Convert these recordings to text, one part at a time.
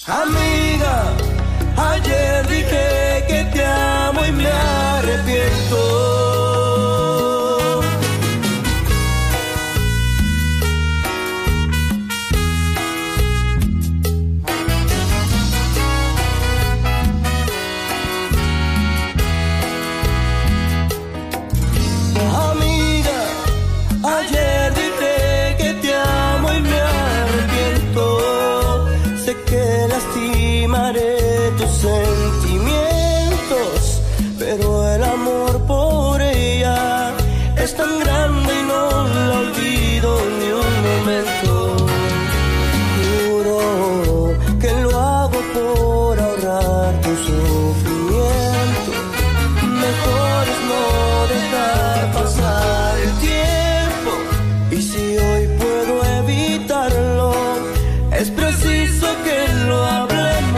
Amiga, ayer dije que te amo y me arrepiento. Sentimientos, pero el amor por ella es tan grande y no la olvido ni un momento. Juro que lo hago por ahorrar tu sufrimiento. Mejor es no dejar pasar el tiempo, y si hoy puedo evitarlo, es preciso que lo hablemos.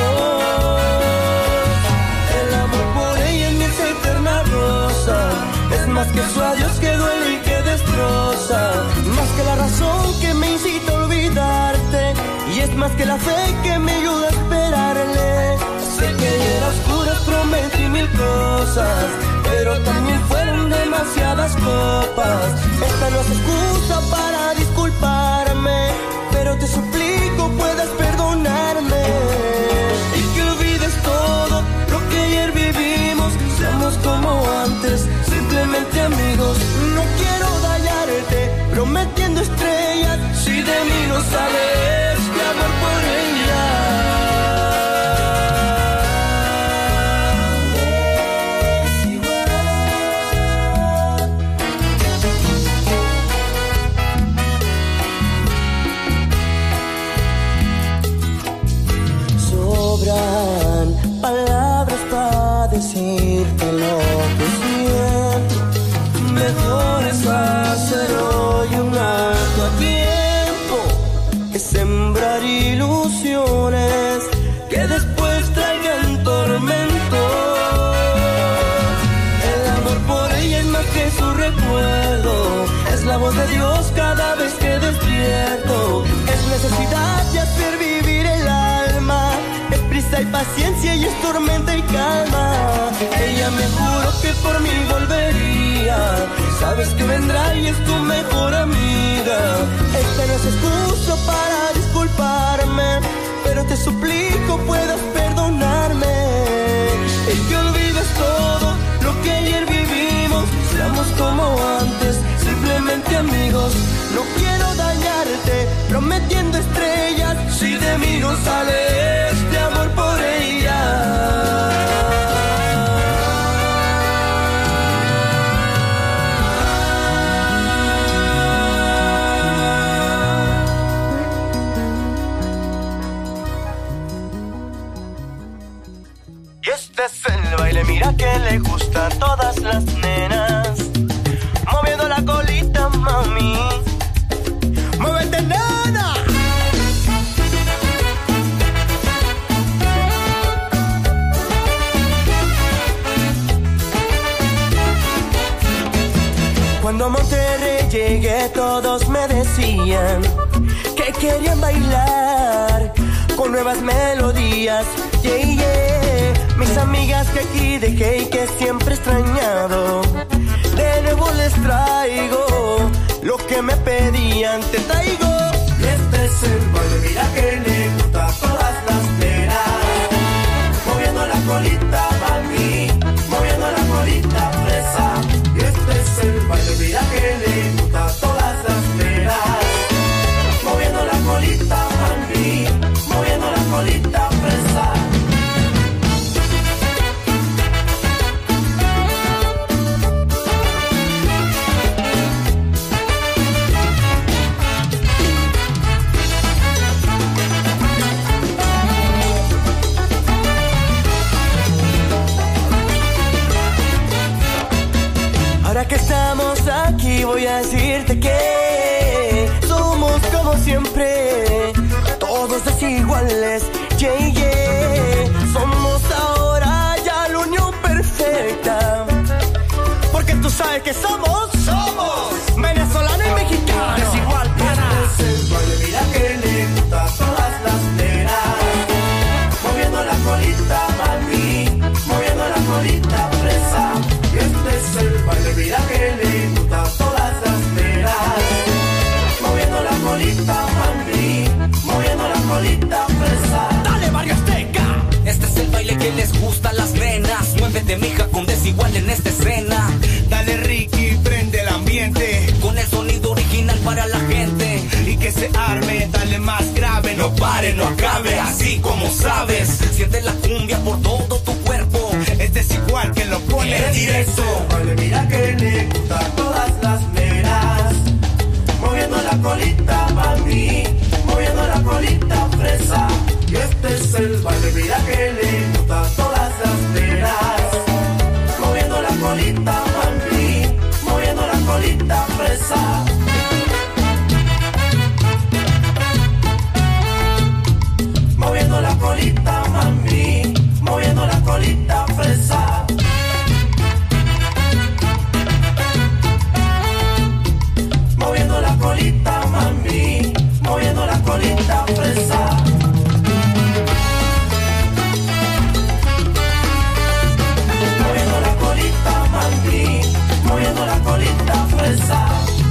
Más que su adiós que duele y que destroza, más que la razón que me incita a olvidarte, y es más que la fe que me ayuda a esperarle. Sé que ayer a oscuras prometí mil cosas, pero también fueron demasiadas copas. Esta no es excusa para disculparme, pero te suplico puedas perdonarme y que olvides todo lo que ayer vivimos. Seamos como antes, simplemente amigos. No quiero dañarte prometiendo estrellas, si de mí no sale este amor por ella. Sobran palabras para decirte lo que siento. Mejor es hacer hoy un acto a tiempo, que sembrar ilusiones que después traigan tormento. El amor por ella es más que su recuerdo, es la voz de Dios cada vez que despierto. Es necesidad de hacer vivir el alma, es prisa y paciencia y es tormenta y calma. Ella me juró que por mí volvería, sabes que vendrá y es tu mejor amiga. Esta no es excusa para disculparme, pero te suplico puedas perdonarme y que olvides todo lo que ayer vivimos. Seamos como antes, simplemente amigos. No quiero dañarte prometiendo estrellas, si de mí no sale este amor por ella. Es el baile, mira que le gusta a todas las nenas, moviendo la colita, mami. ¡Muévete, nena! Cuando a Monterrey llegué todos me decían que querían bailar con nuevas melodías, yeah, yeah. Mis amigas que aquí dejé y que siempre he extrañado, de nuevo les traigo lo que me pedían, te traigo. Y este es el baile, mira que le gusta a todas las nenas, moviendo la colita, mami, moviendo la colita fresa. Y este es el baile, mira que le gusta a todas las nenas, moviendo la colita, mami, moviendo la colita fresa. Ahora que estamos aquí voy a decirte que somos como siempre, todos desiguales, yeah, yeah. Somos ahora ya la unión perfecta, porque tú sabes que somos venezolano y mexicano. Desigual, pana. Este es el baile, mira que le gusta a todas las nenas, pare, no acabe, así como sabes. Siente la cumbia por todo tu cuerpo, es desigual que lo pone directo. Vale, mira que le gusta todas las nenas, moviendo la colita mami, moviendo la colita fresa. Y este es el baile, mira que le gusta todas las nenas, moviendo la colita mami, moviendo la colita fresa. Moviendo la colita mami, moviendo la colita fresa. Moviendo la colita mami, moviendo la colita fresa. Moviendo la colita mami, moviendo la colita fresa.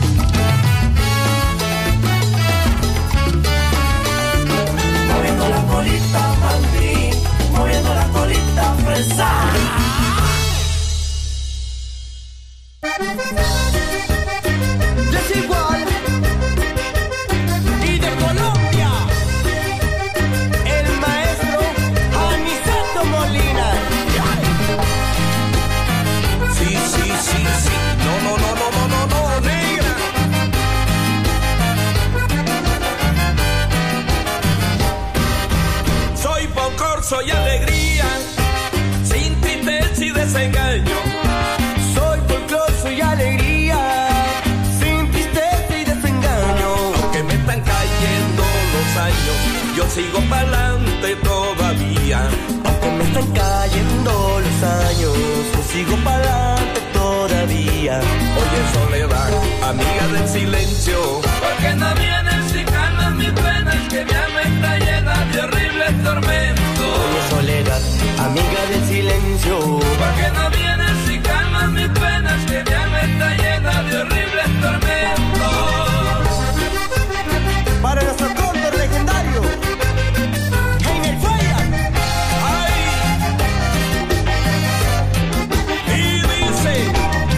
Moviendo la colita mami, moviendo la colita fresa. Desigual y de Colombia, el maestro Aniceto Molina. Sí, sí, sí, sí. No, negra. Soy folclor, soy alegría, sin tristeza y desengaño. Soy folclor, soy alegría, sin tristeza y desengaño. Aunque me están cayendo los años, yo sigo pa'lante todavía. Aunque me están cayendo los años, yo sigo pa'lante todavía. Oye, soledad, amiga del silencio, ¿por qué no vienes y calmas mis penas? Que mi alma está llena de horribles tormentos. Oye, soledad, amiga del silencio, ¿por qué no vienes y calmas mis penas? Que mi alma está llena de horribles tormentos. para nuestro cóndor legendario, Heiner Falla. ¡Ay! Y dice...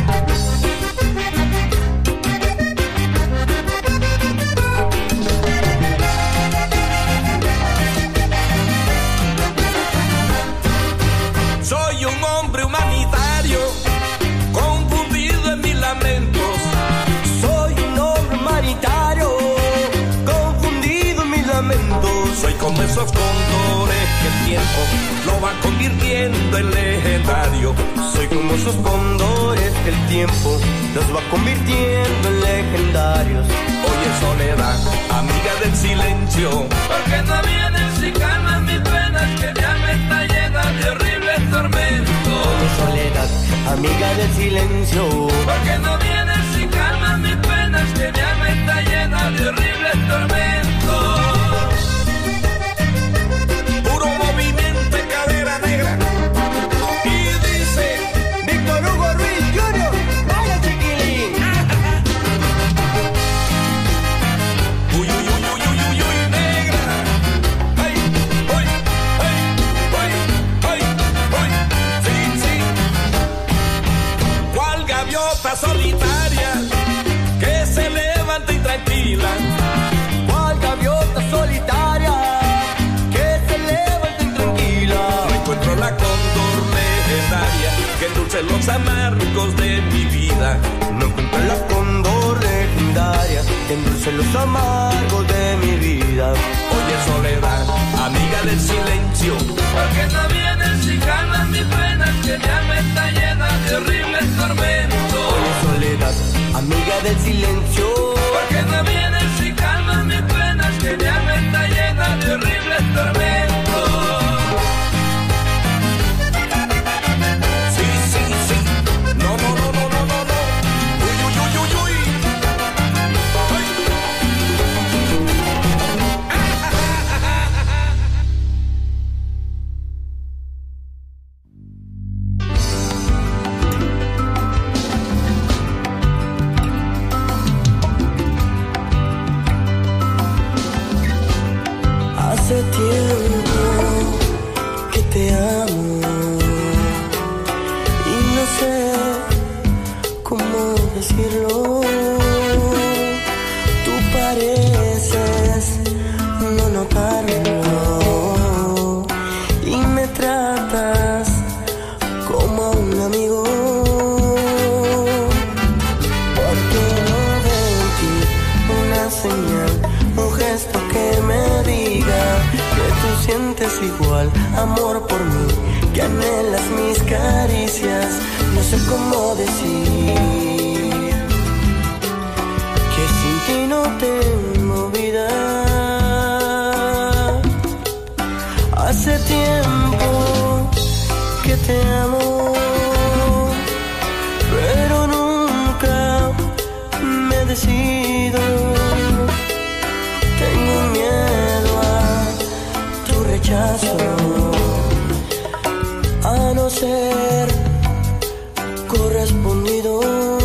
Soy un hombre humanitario, confundido en mis lamentos. Soy un hombre humanitario, confundido en mis lamentos. Soy como esos cóndores que el tiempo lo va convirtiendo en legendario. Soy como esos cóndores que el tiempo los va convirtiendo en legendarios. Oye, soledad, amiga del silencio, ¿por qué no vienes y calmas mis penas? Que mi alma está llena de horribles tormentos. Oye, soledad, amiga del silencio, ¿por qué no vienes y calmas mis penas? Que mi alma está llena de horribles tormentos. Puro movimiento de cadera negra. Y dice... Víctor Hugo Ruiz Jr., vaya chiquilín. Uy, uy, uy, uy, uy, uy, uy, negra. Ay, uy, ay, uy, ay, uy, sí, sí. Cual gaviota solitaria que se levanta intranquila. Cual gaviota solitaria que se levanta intranquila. No encuentro la cóndor legendaria que endulce los amargos de mi vida. No encuentro la cóndor legendaria que endulce los amargos de mi vida. Oye, soledad, amiga del silencio, ¿por qué no vienes y calmas mis penas? Que mi alma está llena de horribles tormentos. Oye, soledad, amiga del silencio, ¿por qué no vienes y calmas mis penas? Que mi alma está llena de horribles tormentos. Sí, sí, sí. No. Uy, uy, uy, uy, uy. Ay. hace tiempo que te amo y no sé cómo decirlo. Tú pareces no notarlo. sientes igual amor por mí, que anhelas mis caricias, no sé cómo decir que sin ti no tengo vida. Hace tiempo que te amo, pero nunca me decido. Tengo miedo a tu rechazo, a no ser correspondido,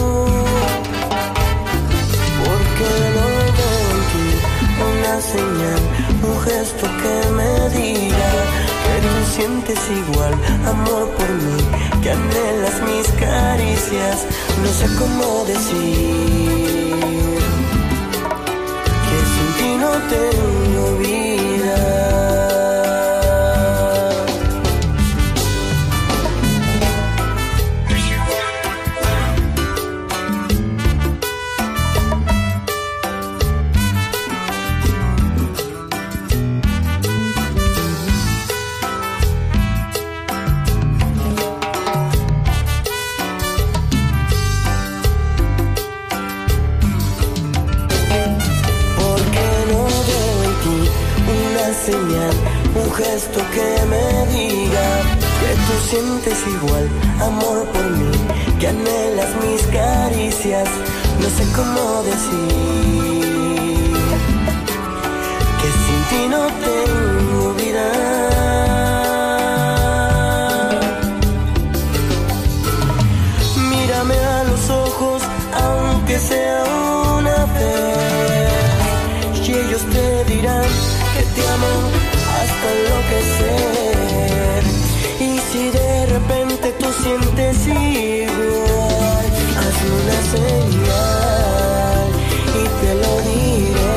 porque no veo en ti una señal, un gesto que me diga que tú sientes igual amor por mí, que anhelas mis caricias, no sé cómo decir que sin ti no tengo vida. Un gesto que me diga que tú sientes igual amor por mí, que anhelas mis caricias, no sé cómo decir que sin ti no tengo vida. Mírame a los ojos, aunque sea una vez, y ellos te dirán que te amo hasta enloquecer. Y si de repente tú sientes igual, hazme una señal y te lo diré.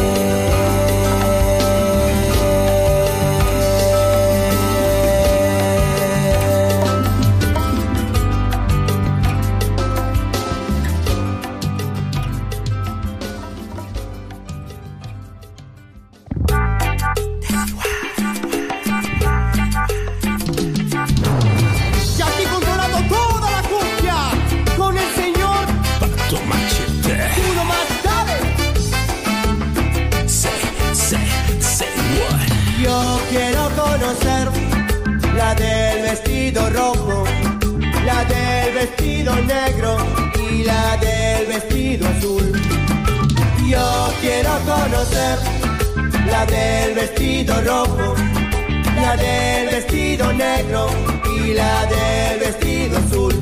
La del vestido rojo, la del vestido negro y la del vestido azul. Yo quiero conocer la del vestido rojo, la del vestido negro y la del vestido azul.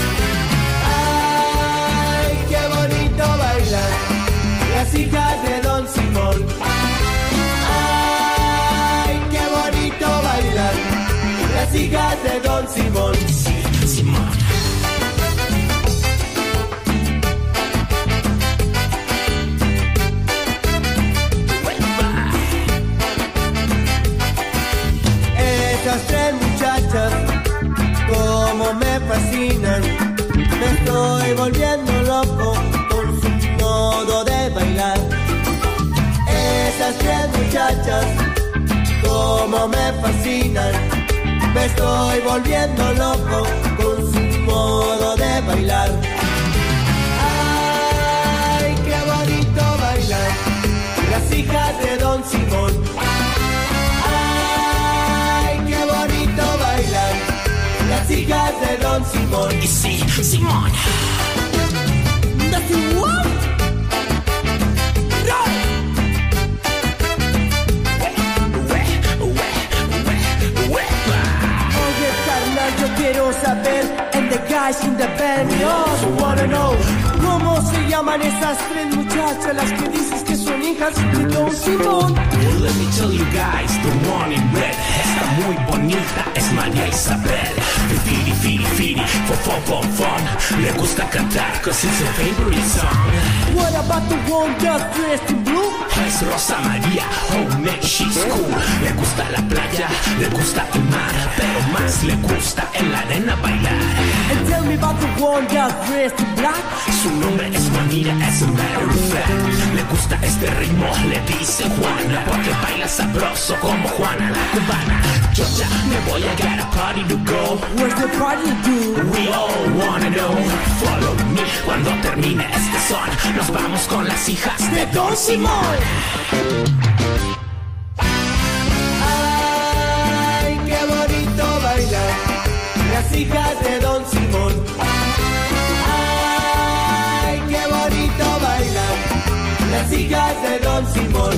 Ay, qué bonito bailar las hijas de Don Simón. Ay, qué bonito bailar las hijas de Don Simón. Sí, Simón. Esas tres muchachas, como me fascinan, me estoy volviendo loco con su modo de bailar. Esas tres muchachas, como me fascinan, me estoy volviendo loco con su modo de bailar. Ay, qué bonito bailar las hijas de Don Simón. Ay, qué bonito bailar las hijas de Don Simón. Y sí, Simón. Yo quiero saber, and the guys in the band, we also wanna know, ¿cómo se llaman esas tres muchachas las que dices que son hijas de Don Simón? Well, let me tell you guys, the one in red está muy bonita, es María Isabel. Firi, firi, firi, fon, fon, le gusta cantar cause it's her favorite song. What about the one just dressed in blue? Es Rosa María, oh man, she's cool. Le gusta la playa playa, le gusta el mar, pero más le gusta en la arena bailar. And tell me about the one that's dressed in black. Su nombre es Juanita, as a matter of fact. Le gusta este ritmo, le dice Juana, porque baila sabroso como Juana la cubana. Yo ya me voy, I got a party to go. Where's the party to do? We all wanna know. Follow me, cuando termine este son, nos vamos con las hijas de Don Simón. Ay, qué bonito bailar las hijas de Don Simón. Ay, qué bonito bailar las hijas de Don Simón.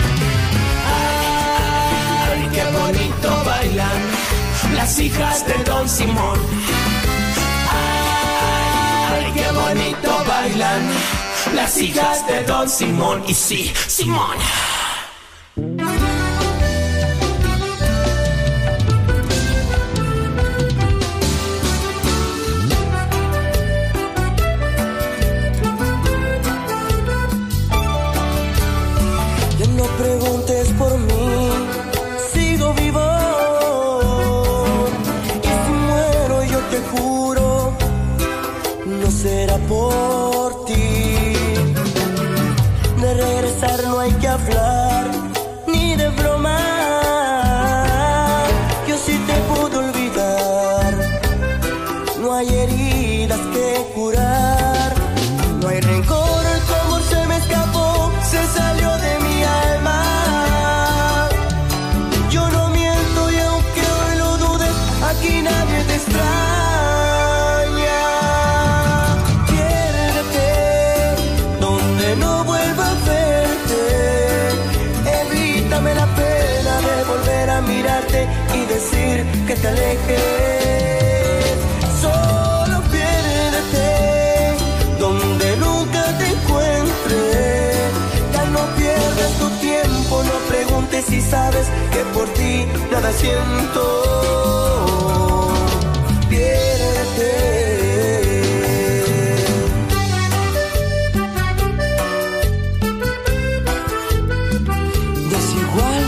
Ay, qué bonito bailan las hijas de Don Simón. Ay, qué bonito bailan las hijas de Don Simón. Y sí, Simón. Ya no preguntes por mí, sigo vivo. Y si muero yo te juro, no será por ti. De regresar no hay que hablar, ni de broma. Yo sí te puedo olvidar. No hay heridas que curar, no hay rencor, tu amor se me escapó, se salió de mi alma. Yo no miento y aunque hoy lo dudes, aquí nadie te extraña. Piérdete donde no vuelva a verte. Evítame la pena de volver a mirarte y decir que te alejes. Solo piérdete donde nunca te encuentre. Ya no pierdas tu tiempo, no preguntes si sabes que por ti nada siento. Piérdete. Desigual.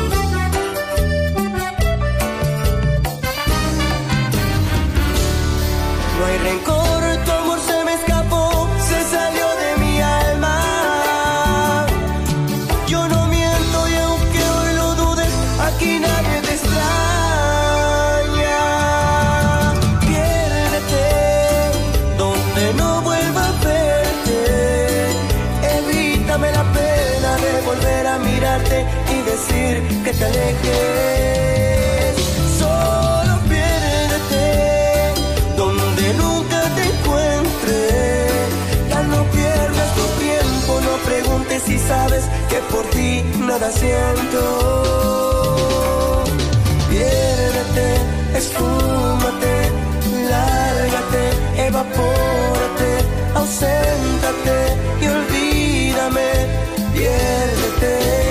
No hay rencor, tu amor se me escapó, se salió de mi alma. Yo no miento y aunque hoy lo dudes, aquí nadie te extraña. Piérdete donde no vuelva a verte. Evítame la pena de volver a mirarte y decir que te alejes. Solo piérdete donde nunca te encuentre. Ya no pierdas tu tiempo, no preguntes si sabes que por ti nada siento. Piérdete, esfúmate, lárgate, evapórate, auséntate y olvídame. Piérdete.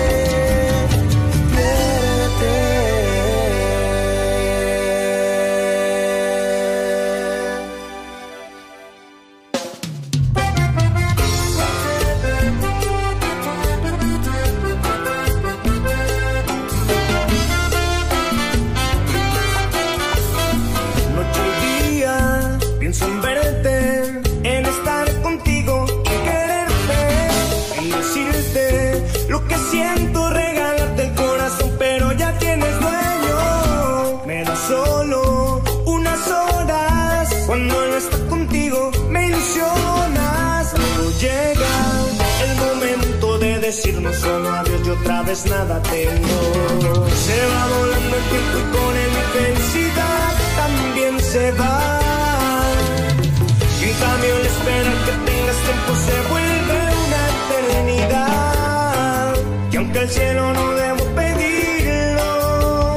Siento regalarte el corazón, pero ya tienes dueño. Me da solo unas horas. Cuando no está contigo me ilusionas. Luego llega el momento de decirnos solo adiós y otra vez nada tengo. Se va volando el tiempo y con él mi felicidad también se va. Y en cambio el esperar que tengas tiempo se vuelve una eternidad. Y aunque el cielo no debo pedirlo,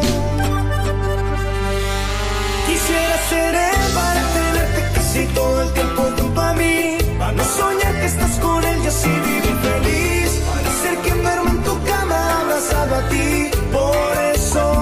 quisiera ser él para tenerte casi todo el tiempo junto a mí. Para no soñar que estás con él y así vivir feliz. Para ser quien duerma en tu cama abrazado a ti. Por eso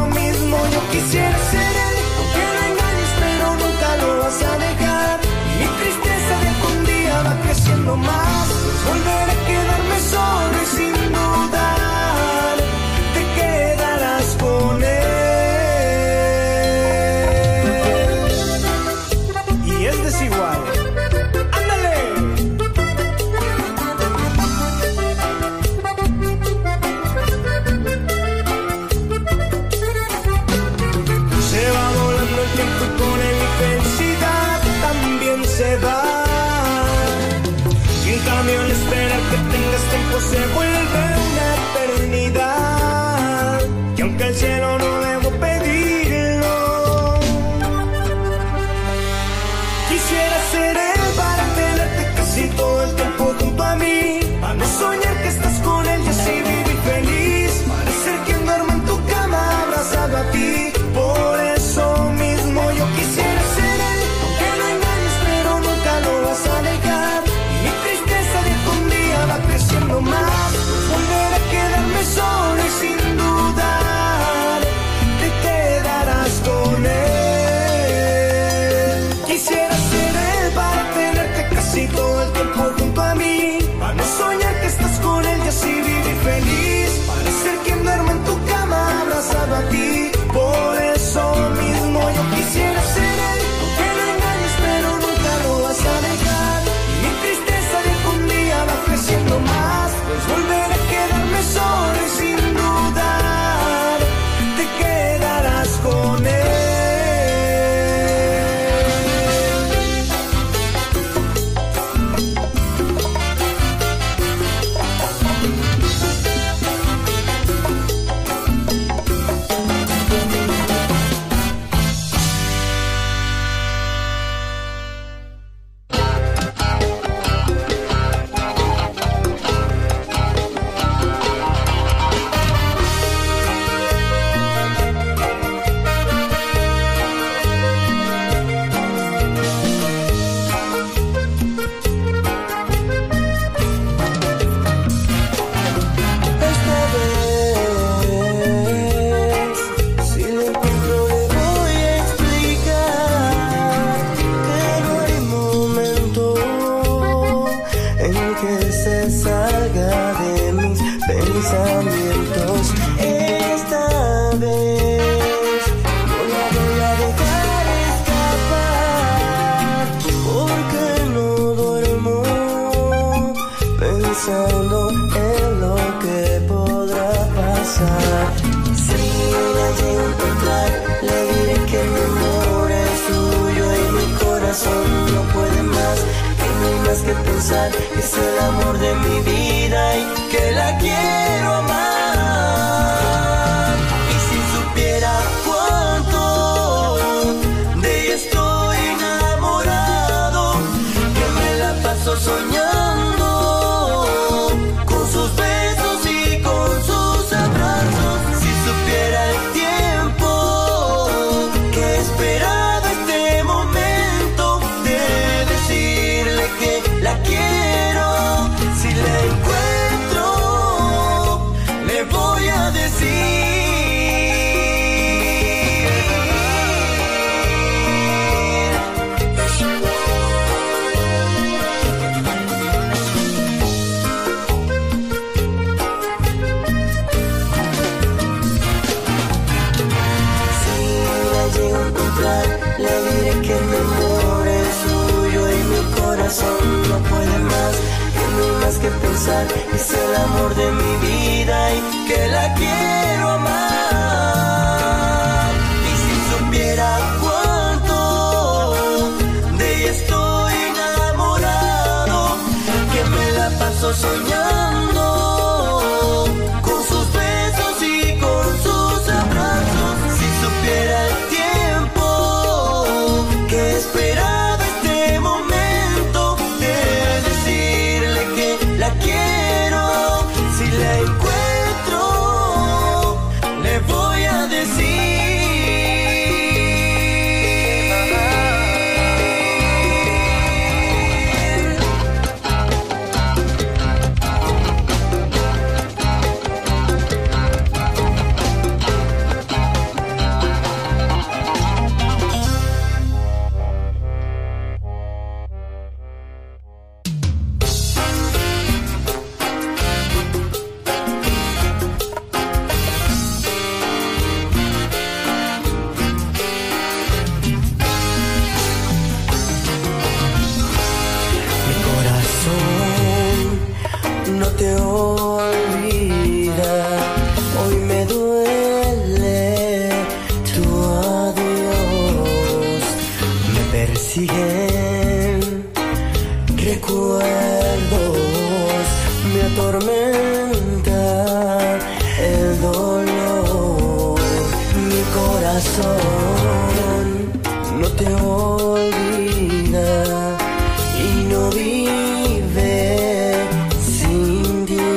corazón no te olvida y no vive sin ti.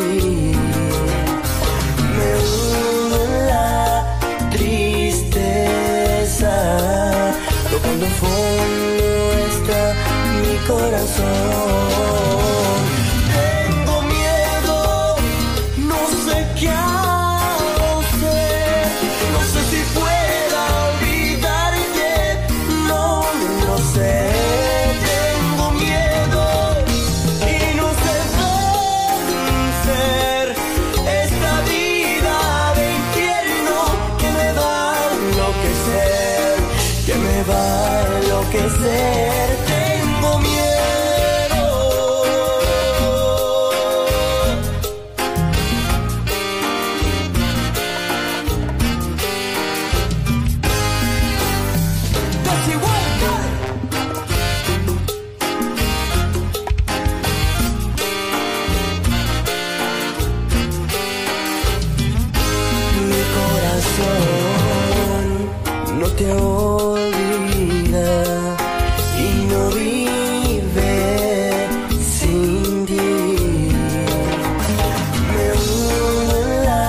Me hundo en la tristeza, tocando fondo está mi corazón. Tengo miedo, no sé qué hacer, no sé si pueda olvidarte, no lo sé. Tengo miedo y no sé vencer esta vida de infierno que me va a enloquecer, que me va a enloquecer. Tengo miedo. Casi vuelta. Mi corazón no te olvida y no vive sin ti. Me hundo en la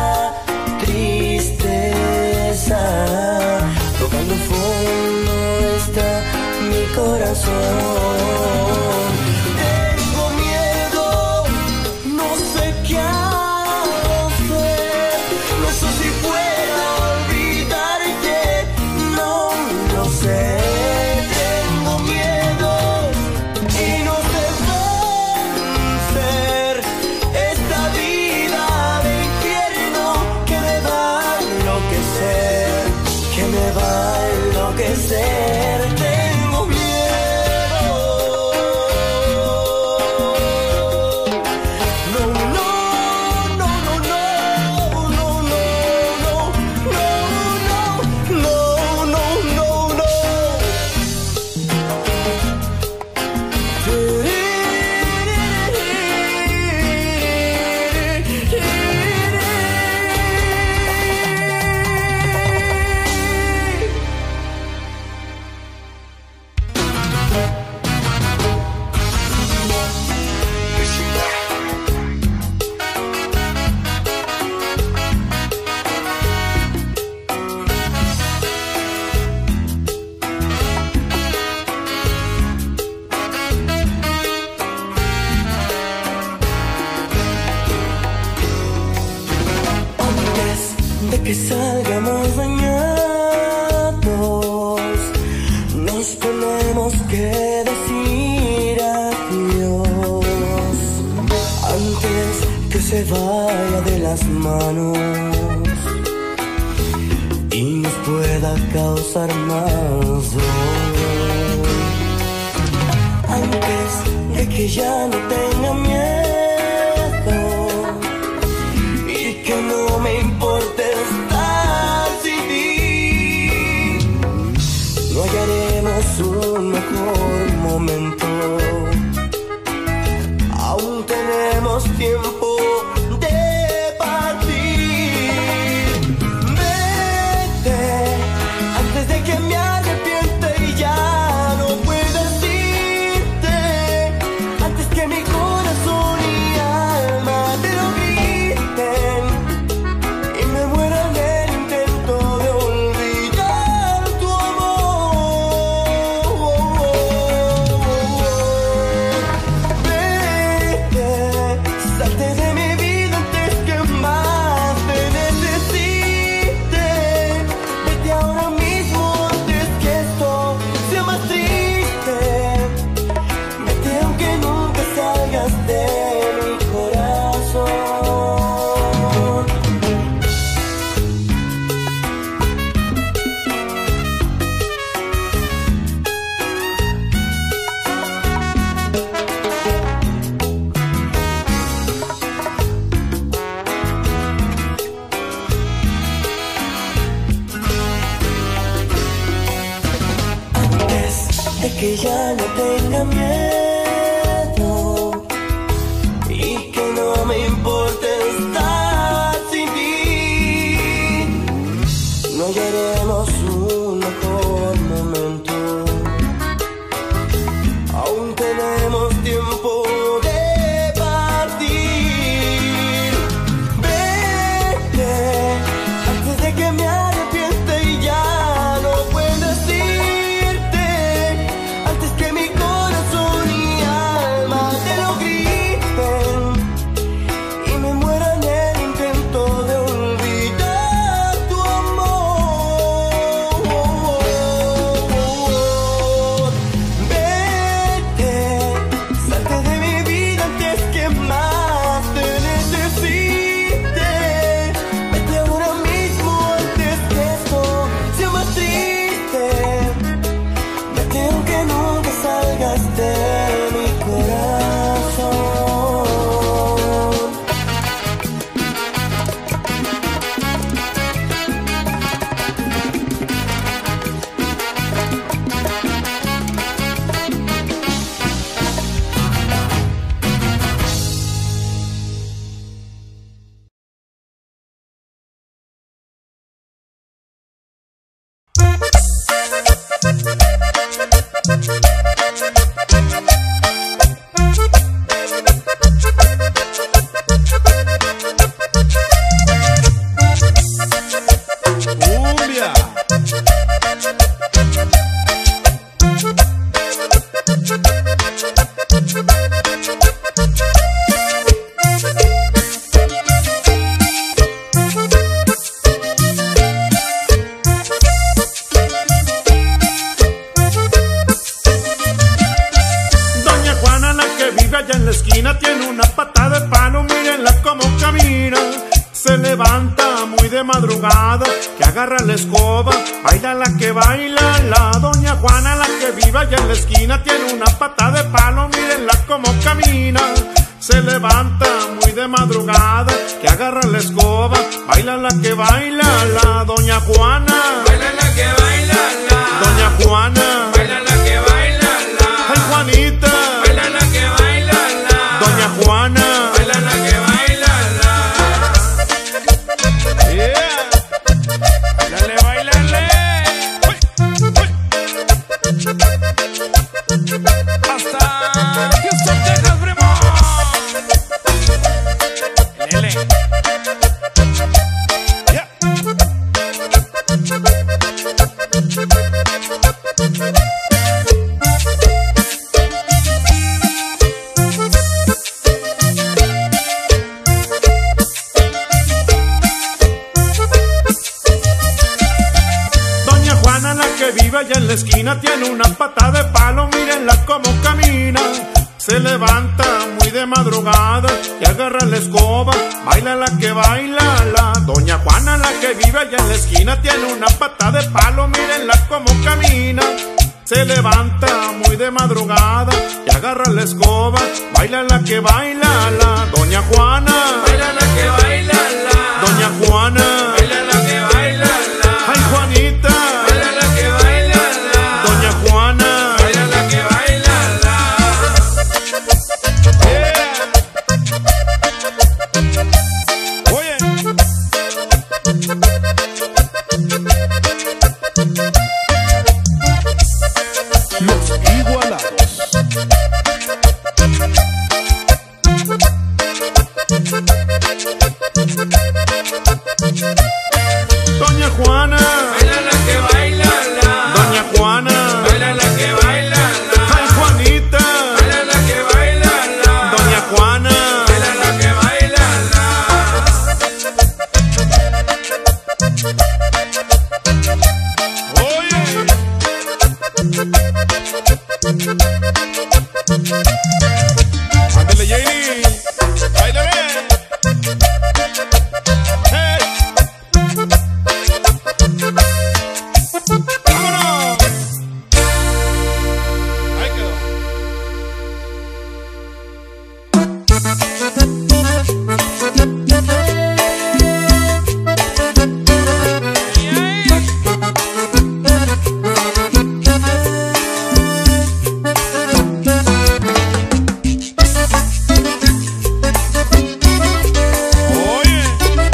tristeza, tocando fondo está mi corazón. Tengo miedo, no sé qué hacer, no sé si pueda olvidarte, no lo sé. Tengo miedo y no sé vencer esta vida de infierno que me va a enloquecer, que me va a enloquecer. Tengo miedo. No, no, no, no, no, no, no, no, no, no, no, no. Antes de que salgamos dañados, nos tenemos que decir adiós. Antes que se vaya de las manos y nos pueda causar más dolor. Antes de que ya no tenga miedo y que no me importe estar sin ti, no hallaremos un mejor momento. Aún tenemos tiempo de partir. Vete antes de que me arrepiente y ya no puedas irte, antes que mi corazón y alma te lo griten y me muera en el intento de olvidar tu amor. Vete, salte de mi vida antes que más te necesite. Vete ahora mismo antes que esto sea más triste. Vete aunque nunca salgas de mi corazón. Antes de que ya no tenga miedo y que no me importe estar sin ti, no hallaremos de madrugada, que agarra la escoba, baila la que baila la doña Juana, la que vive allá en la esquina, tiene una pata de palo, mírenla como camina. Se levanta muy de madrugada, que agarra la escoba, baila la que baila la doña Juana. Baila la que baila la Doña Juana. Baila la que baila la Ay, Juanita. Baila la que baila la Doña Juana. Baila la que baila la Yeah. Bailale, bailale. Hasta Houston, Texas, primo. Lele. Yeah. Doña Juana, la que vive allá en la esquina, tiene una pata de palo, mírenla como camina. Se levanta muy de madrugada y agarra la escoba, baila la que baila la doña Juana, la que vive allá en la esquina, tiene una pata de palo, mírenla como camina. Se levanta muy de madrugada y agarra la escoba, baila la que baila la doña Juana. Baila la que baila la Doña Juana. Baila la que baila la Ay, Juanita. Baila la que baila la Doña Juana. Baila la que baila la Oye. Los igualados. Doña Juana. Baila la que baila la Doña Juana. Baila la que baila la Ay, Juanita. Baila la que baila la Doña Juana. Baila la que baila la Oye. Ándale, Janie. Báilale. Hey. ¡Vámonos! Ahí quedó. Oye.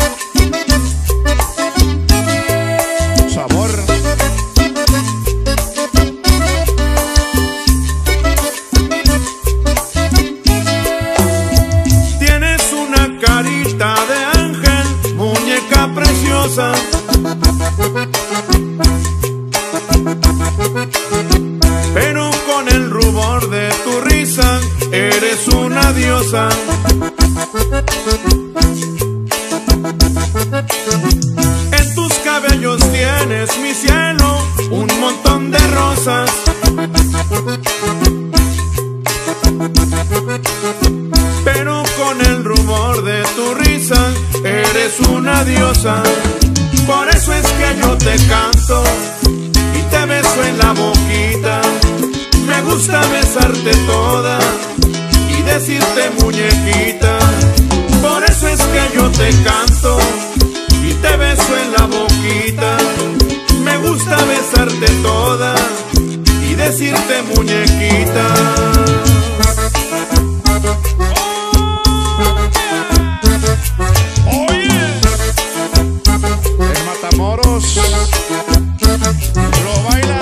Sabor. Tienes una carita de ángel, muñeca preciosa. Pero con el rubor de tu risa, eres una diosa. En tus cabellos tienes, mi cielo, un montón de rosas. Pero con el rumor de tu risa, eres una diosa. Por eso es que yo te canto y te beso en la boquita. Me gusta besarte toda y decirte muñequita. Por eso es que yo te canto y te beso en la boquita. Me gusta besarte toda y decirte muñequita. El Matamoros lo baila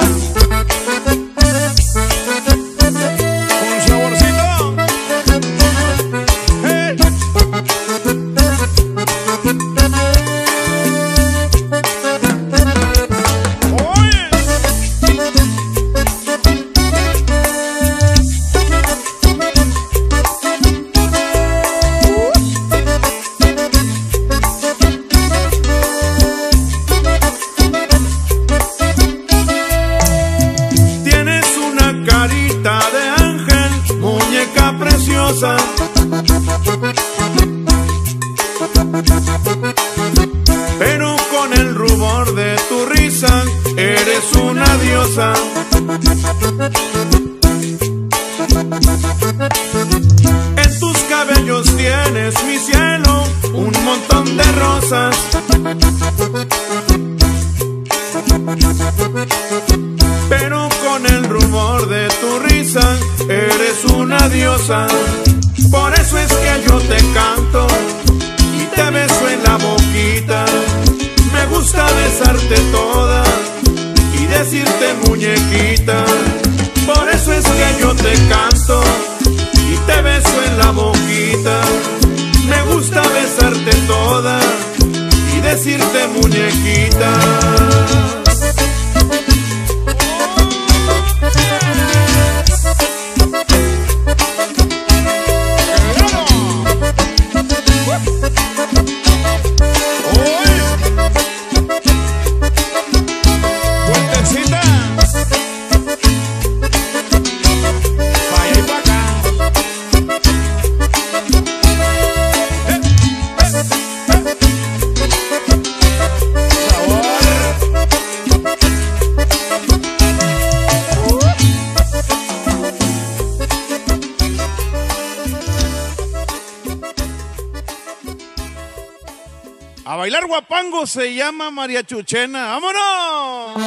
con saborcito. Hey. Oye. diosa. En tus cabellos tienes, mi cielo, un montón de rosas. Pero con el rumor de tu risa eres una diosa. Por eso es que yo te canto y te beso en la boquita. Me gusta besarte toda y decirte muñequita. Por eso es que yo te canto y te beso en la boquita. Me gusta besarte toda y decirte muñequita. A bailar guapango se llama María Chuchena. ¡Vámonos!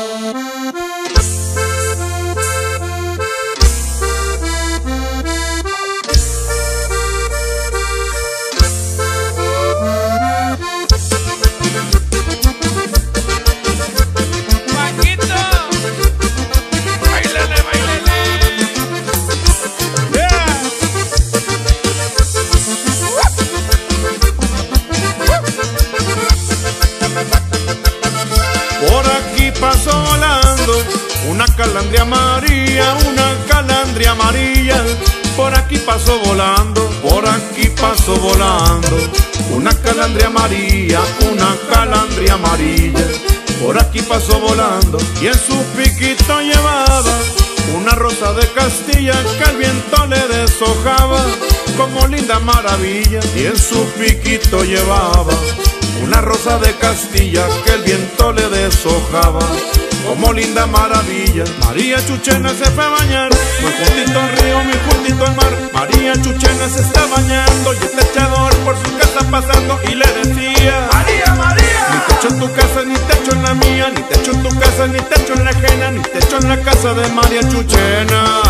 Pasó volando una calandria amarilla, una calandria amarilla. Por aquí pasó volando, por aquí pasó volando una calandria amarilla, una calandria amarilla. Por aquí pasó volando y en su piquito llevaba una rosa de Castilla que el viento le deshojaba como linda maravilla. Y en su piquito llevaba una rosa de Castilla que el viento le deshojaba como linda maravilla. María Chuchena se fue a bañar muy juntito al río, muy juntito al mar. María Chuchena se está bañando y el techador por su casa pasando y le decía: María, María, ni techo en tu casa, ni techo en la mía, ni techo en tu casa, ni techo en la ajena, ni techo en la casa de María Chuchena.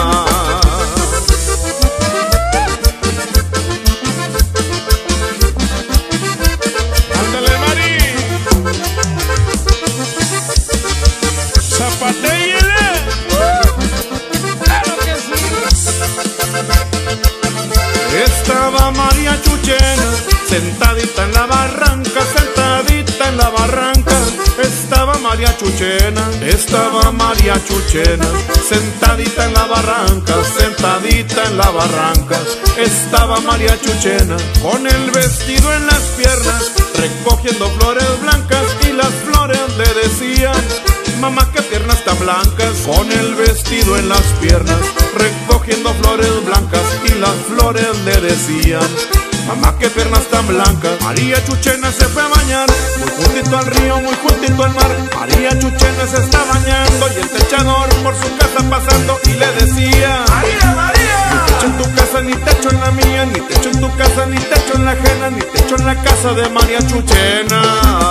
Estaba María Chuchena sentadita en la barranca, sentadita en la barranca. Estaba María Chuchena, estaba María Chuchena sentadita en la barranca, sentadita en la barranca. Estaba María Chuchena con el vestido en las piernas, recogiendo flores blancas y las flores le decían: mamá, qué piernas tan blancas. Con el vestido en las piernas, recogiendo flores blancas y las flores le decían: mamá, qué piernas tan blancas. María Chuchena se fue a bañar muy juntito al río, muy juntito al mar. María Chuchena se está bañando y el techador por su casa pasando y le decía: María, María, ni techo en tu casa, ni techo en la mía, ni techo en tu casa, ni techo en la ajena, ni techo en la casa de María Chuchena.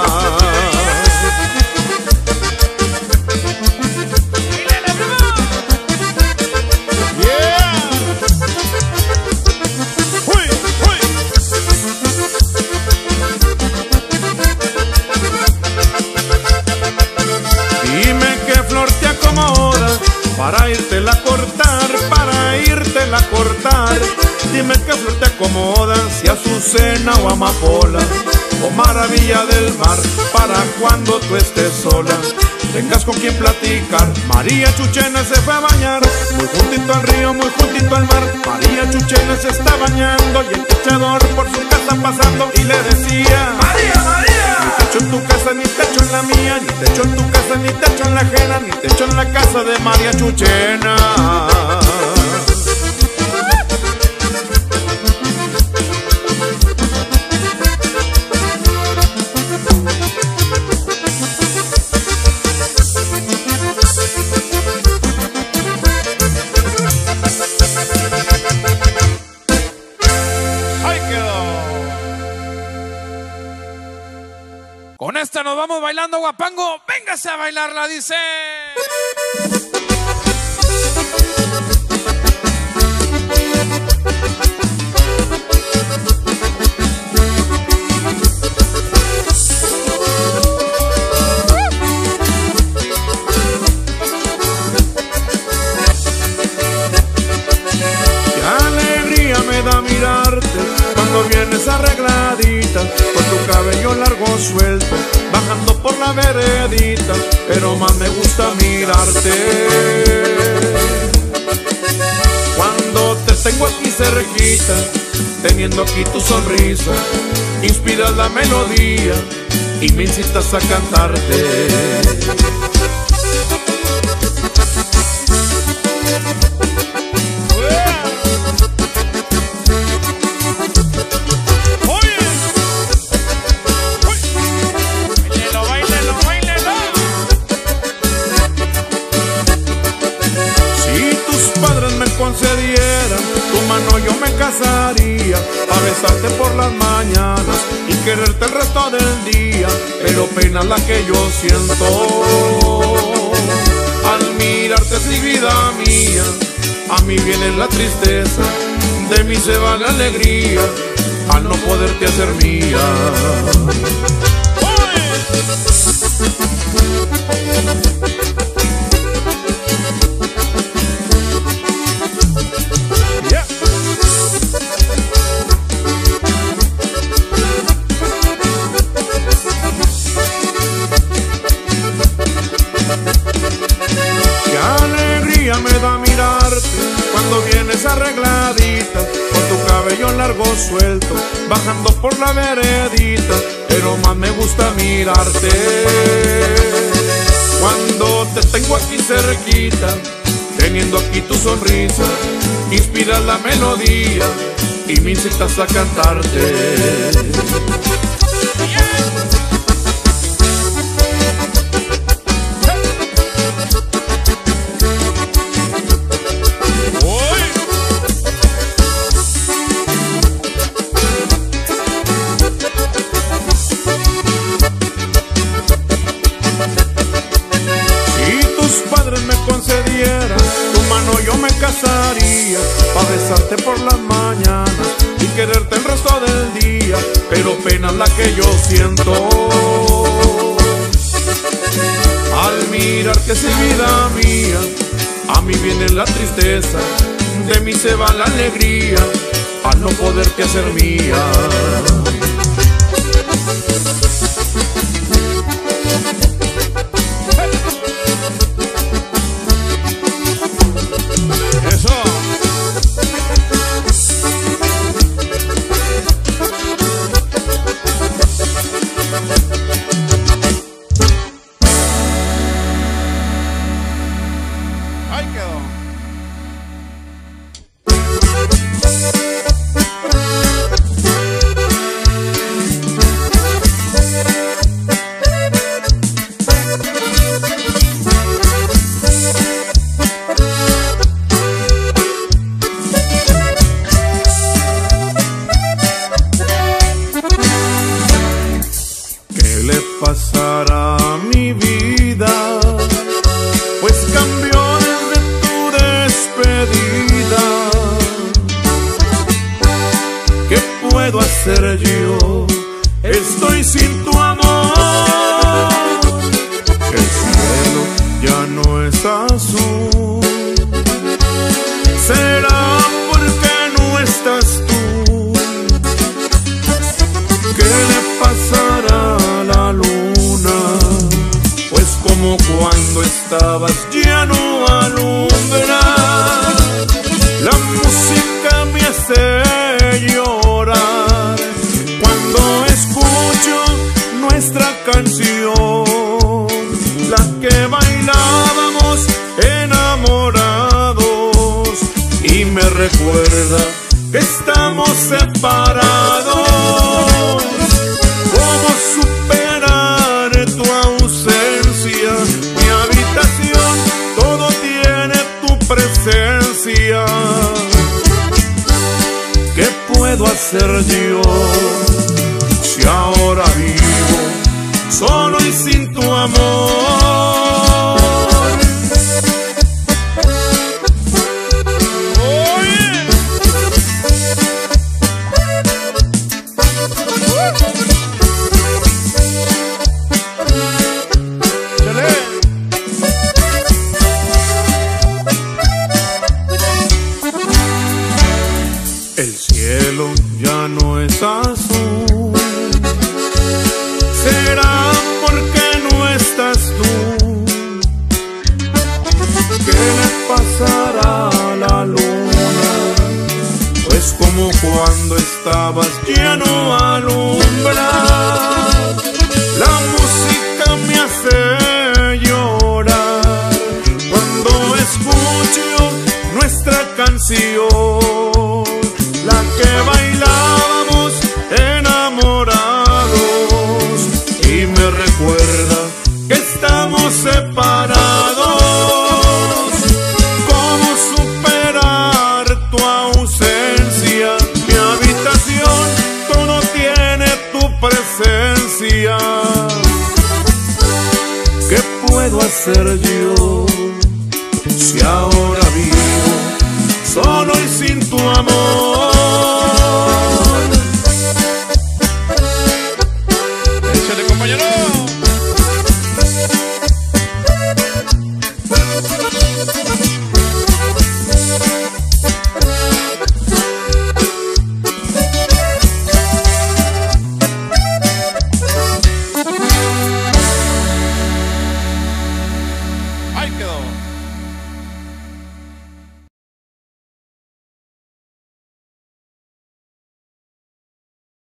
Para irte a cortar, para irte a cortar. Dime qué flor te acomoda, si azucena o amapola, o maravilla del mar, para cuando tú estés sola tengas con quien platicar. María Chuchena se fue a bañar muy juntito al río, muy juntito al mar. María Chuchena se está bañando y el techador por su casa pasando y le decía: María, María, ni techo en tu casa, ni techo en la mía, ni techo en tu casa, ni techo en la ajena, ni techo en la casa de María Chuchena. esta nos vamos bailando, Guapango. Véngase a bailarla, dice. Me da mirarte cuando vienes arregladita, con tu cabello largo suelto, bajando por la veredita, pero más me gusta mirarte cuando te tengo aquí cerquita, teniendo aquí tu sonrisa, inspiras la melodía y me incitas a cantarte. Concedieran tu mano yo me casaría, a besarte por las mañanas y quererte el resto del día, pero pena la que yo siento al mirarte, sí, vida mía. A mí viene la tristeza, de mí se va la alegría al no poderte hacer mía. Me da mirarte cuando vienes arregladita, con tu cabello largo suelto, bajando por la veredita, pero más me gusta mirarte cuando te tengo aquí cerquita, teniendo aquí tu sonrisa, inspiras la melodía y me incitas a cantarte. Tu mano yo me casaría, pa' besarte por las mañanas y quererte el resto del día, pero pena la que yo siento al mirarte, sí, vida mía. A mí viene la tristeza, de mí se va la alegría al no poderte hacer mía. Pasará mi vida, pues cambió desde tu despedida. ¿Qué puedo hacer yo? Estoy sin tu amor. El cielo ya no es azul. ¿Será porque no estás tú? ¿Qué le pasará a la luna? Pues como cuando estabas ya no alumbra. La música me hace llorar cuando escucho nuestra canción, la que bailábamos enamorados, y me recuerda que estamos separados. ¿Cómo superar tu ausencia? Mi habitación todo tiene tu presencia. ¿Qué puedo hacer yo si ahora vivo solo? cuando estabas ya no alumbras. La música me hace llorar cuando escucho nuestra canción, la que bailábamos enamorados, y me recuerda que estamos separados. ¿Cómo superar tu ausencia? Mi habitación todo tiene tu presencia. ¿Qué puedo hacer yo si ahora vivo solo y sin tu amor? Échale, compañero. Ahí quedó.